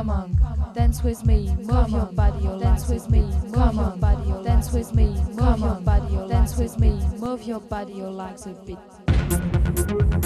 come on, dance with me, move your body, dance with me, move your body, dance with me, move your body, dance with me, move your body, your legs a bit.